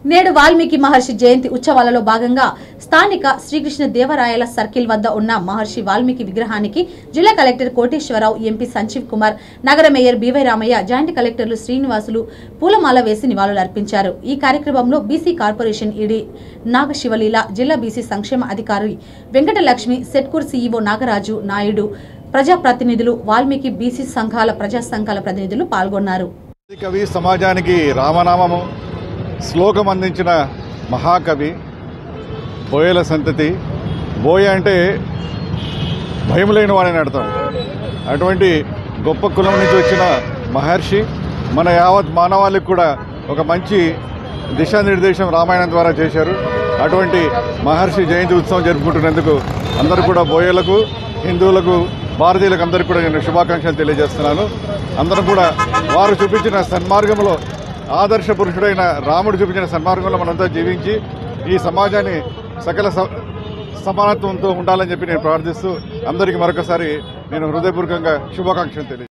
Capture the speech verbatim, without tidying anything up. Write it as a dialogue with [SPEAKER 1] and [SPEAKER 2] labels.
[SPEAKER 1] నేడు వాల్మీకి మహర్షి జయంతి ఉత్సవాలలో భాగంగా స్థానిక శ్రీకృష్ణ దేవరాయల సర్కిల్ వద్ద ఉన్న మహర్షి వాల్మీకి విగ్రహానికి జిల్లా కలెక్టర్ కోటేశ్వరరావు, ఎంపీ సంజీవ్ కుమార్, నగర మేయర్ బీవై రామయ్య, జాయింట్ కలెక్టర్లు శ్రీనివాసులు పూలమాల వేసి నివాళులర్పించారు. ఈ కార్యక్రమంలో బీసీ కార్పొరేషన్ ఈడీ నాగశివలీల, జిల్లా బీసీ సంక్షేమ అధికారి వెంకటలక్ష్మి, సెట్కూర్ సీఈఓ నాగరాజు నాయుడు, ప్రజాప్రతినిధులు, వాల్మీకి బీసీ సంఘాల ప్రజా సంఘాల ప్రతినిధులు పాల్గొన్నారు.
[SPEAKER 2] కవి సమాజానికి రామనామము శ్లోకం అందించిన మహాకవి, బోయల సంతతి. బోయ అంటే భయం లేని వాడిని అర్థం. అటువంటి గొప్ప కులం నుంచి వచ్చిన మహర్షి మన యావత్ మానవాళికి కూడా ఒక మంచి దిశానిర్దేశం రామాయణం ద్వారా చేశారు. అటువంటి మహర్షి జయంతి ఉత్సవం జరుపుకుంటున్నందుకు అందరూ కూడా బోయలకు, హిందువులకు, భారతీయులకు అందరికీ కూడా నేను శుభాకాంక్షలు తెలియజేస్తున్నాను. అందరం కూడా వారు చూపించిన సన్మార్గంలో, ఆదర్శ పురుషుడైన రాముడు చూపించిన సన్మార్గంలో మనంతా జీవించి ఈ సమాజాన్ని సకల సమానత్వంతో ఉండాలని చెప్పి నేను ప్రార్థిస్తూ అందరికీ మరొకసారి నేను హృదయపూర్వకంగా శుభాకాంక్షలు తెలియజేస్తాను.